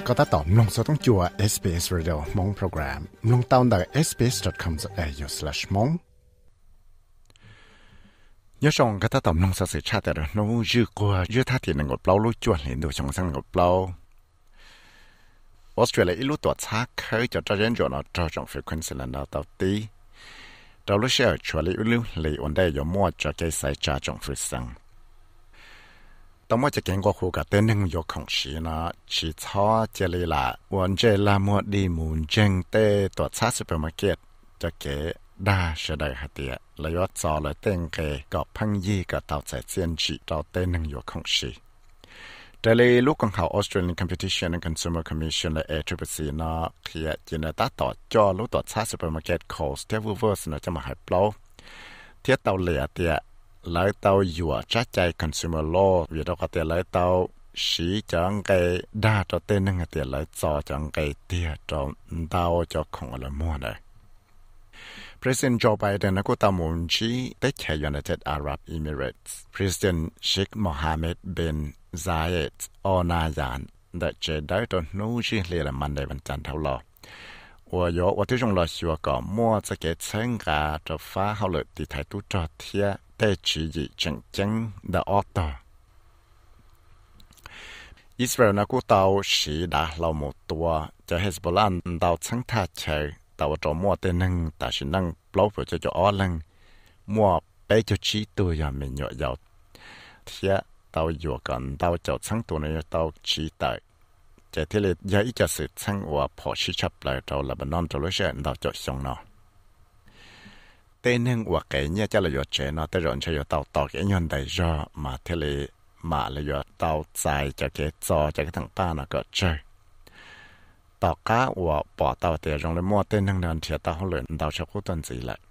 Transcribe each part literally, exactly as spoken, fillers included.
ก็ถ้าตอบลงสต้องจัว เอส บี เอส Radio มองโปรแกรมลงตาวน์ได้ เอส บี เอส ดอท คอม ดอท เอ ยู สแลช มองnhớ rằng cái ta tầm nông sản xuất chát rồi nó dư qua dư thắt thì ngột bao lúa chuột liền đồ trong sang ngột bao Australia ít lúa tuột xác khơi cho cho dân cho nó cho trong phía Queensland nó tàu tí đầu lúa sẽ chuột lấy lúa lấy ổn đây có mua cho cái sai trả trong phía sang tao mua cho cái qua khu cả tên nông có không xí nó chỉ cho chỉ lấy là ổn chơi là mua đi muốn chân tê tuột xác supermarket cho cái đa sẽ đại hạt địa lấy vót cho lấy tên cái có phăng gì có tạo giải chiến trị cho tên năng dụng không xí. Đây là lúc còn học Australian Competition and Consumer Commission là A C C C nó khi chỉ là ta tạo cho lúc tạo sát supermarket Coles theo Woolworths nó cho mà hại bao. Thiết tàu lẻ địa lấy tàu dùa trái chạy consumer law vì đó có thể lấy tàu xí chẳng cái đa cho tên năng địa lấy cho chẳng cái địa cho tàu cho không là mua này. President Joe Biden đã có tàu muốn chỉ tới chạy United Arab Emirates. President Sheikh Mohammed bin Zayed Al Nahyan đã chế đáy cho nô chỉ lệ là mạnh đại văn chân thảo lò. Và yo, và thứ trong lò xua có mua cho cái chân gà cho phá hậu lợi thì thái tú cho thịa để chỉ dị chân chân đã ớt tờ. Israel đã có tàu sĩ đã lâu một tùa cho Hezbollah tàu chân thả chạy tàu cho mua tên nâng ta chỉ nâng lâu với cho cho ó lăng mua bé cho trí tôi và mình nhọ giàu thế tàu vừa cần tàu cho sáng tuổi này tàu trí tại cái thế là giá ít cho sự sáng và phổ sĩ chấp lại tàu là bên non tàu lối xe tàu cho xong nó tên nâng và cái nhá cho là vừa trẻ nó tới rồi cho tàu tàu cái nhân đầy do mà thế là mà là vừa tàu dài cho cái cho cho cái thằng ta nó có chơi tàu cá và bỏ tàu để trong lấy mua tên năng lượng thì tàu luyện tàu cho cô tuần gì lại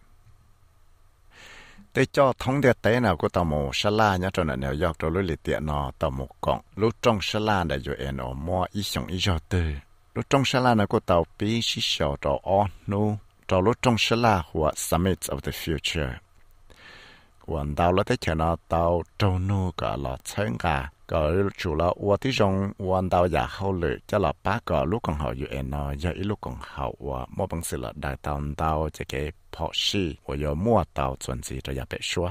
để cho thống địa tế nào của tàu một sa la nhá cho nên nếu dọc cho lối liệt tiện nó tàu một cọng lúc trong sa la để cho em ở mua ít sống ít cho tư lúc trong sa la nào của tàu bí xí sầu tàu on nu tàu lúc trong sa la của Summit of the Future còn tàu là thế cho nó tàu trâu nu cả là chân cả có chủ là qua tí trong quan tàu giả hậu lệ cho là bác có lúc còn họ UN nó giờ ít lúc còn hậu và mua bằng sự là đại tàu tàu cho cái phò sĩ và giờ mua tàu chuẩn gì cho nhà bệ xóa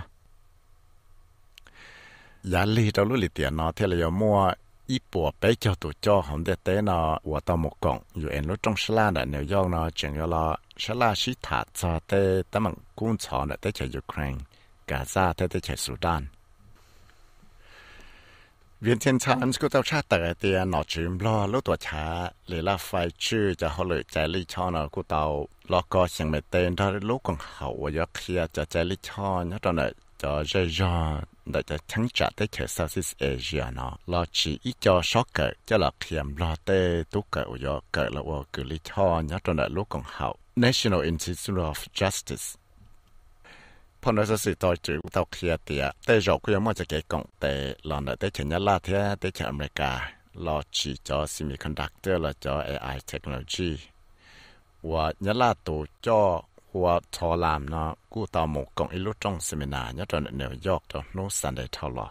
giá lý cho lúc lì tiền nó thế là giờ mua ít bộ bé cho tụi cho không để tế nó và tàu một cọng UN lúc trong Sala đã nếu do nó chẳng do là Sala sĩ thả cho tế tấm bằng quân chọn để tế cho Ukraine Gaza tế tế cho Sudan Viên thiên chán của tàu cha tại tiền nó chìm lo lúc tuổi cha lấy là phải chữ cho họ lợi chạy lý cho nó của tàu lo có xem mấy tên đó lúc còn hậu và kia cho chạy lý cho nhớ trong này cho dây dò để cho thắng trả tới cái Southeast Asia nó lo chỉ ít cho sót cỡ cho là khiêm lo tê tú cỡ và cỡ là và cử lý cho nhớ trong này lúc còn hậu National Institute of Justiceพอเราจะสื่อต่อจืดต่อเคลียร์เตียแต่เราก็ยังไม่จะเกี่ยงแต่หลังแต่เช่นยาลาเทียแต่เช่นอเมริกาเราจีจอซิมิคอนดักเตอร์เราจอ เอ ไอ เทคโนโลยีว่ายาลาตัวจอหัวทอลามเนาะกู้ต่อหมกกองอิลุจงเซมินาเนี่ยตอนนิวยอร์กตอนโนซันเดย์ทอลล์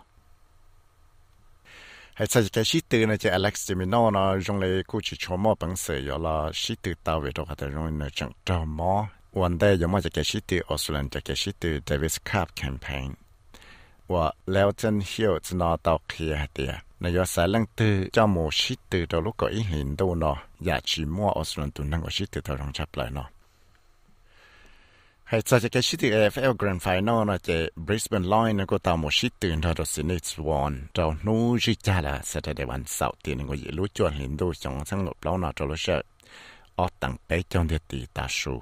ให้ใช้แค่ชิตือนะจะอเล็กซ์จิมิโน่เนาะจงเลยกู้จีชมอบังเสียอยู่ละชิตือตาเวทก็แต่จงเลยจังจอมอวันเดียวมาจากแกชิตือออสเตรเลียจากแกชิตือเดวิสคาร์ปแคมเปญว่าแล้วจนเฮียวจะนอต่อเคลียร์เดียในยอดสายลังตือเจ้าหมูชิตือตัวลูกก็อีหินดูเนาะอยากชิมัวออสเตรเลียตัวนั่งก็ชิตือตัวรองชับเลยเนาะให้จากแกชิตือ เอ เอฟ แอล Grand Final เนาะจะ Brisbane Lions ก็ต่อหมูชิตือตัวตัวซิดนีย์ Swans ตัวนู้จิจ่าละสัปดาห์วันเสาร์ที่นึงก็ยิ่งรู้จวนหินดูจงทั้งหมดแล้วเนาะตัวรู้เชื่อออกตั้งไปจนเดียตีตาชู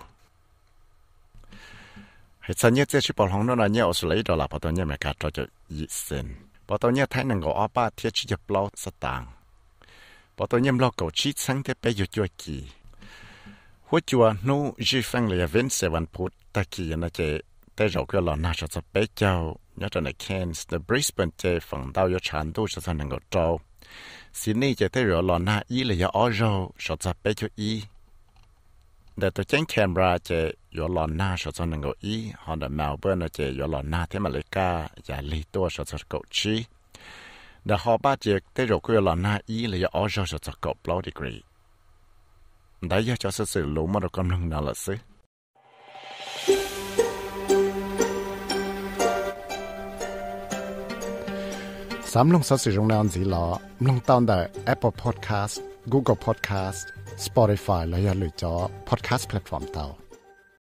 ให้สัญญาเจ้าชิบอลของนั่นเนี่ยออสเตรเลียดอลลาร์พอตอนนี้อเมริกาจะจะยี่สิบพอตอนนี้ไทยนั่งก็อ้อป้าเทียชิจะปล่อยสตางค์พอตอนนี้เราก็ชี้ชั้นที่ไปอยู่จุดกี่หัวจัวนู้จีฟังเลยเว้นเสวันพุธตะกี้นะเจแต่เราก็รอหน้าจะไปเจ้าเนี่ยตอนในแคนส์ในบริสเบนเจฝั่งดาวยชันตู้จะทำนั่งก็เจ้าซิดนีย์จะแต่เรารอหน้าอีเลยอ้อเราจะไปจุดอีแต่ตัวเจ้าแคนเบราจะอยู่หลอนหน้าชดชนหนึ่งก็อีฮอนเดอร์เมลเบิร์นจะอยู่หลอนหน้าที่มาเลกาอย่าลีตัวชดชนก็ชี đã họ ba chiếc tới rồi cứ là na ý là ở cho cho cậu lâu degree đấy giờ cho sự sự lũ mà được công năng nào là xứ sắm lông sáu sử dụng nào gì lọ lông tao tại Apple Podcast, Google Podcast, Spotify là giờ lựa chọn podcast platform tao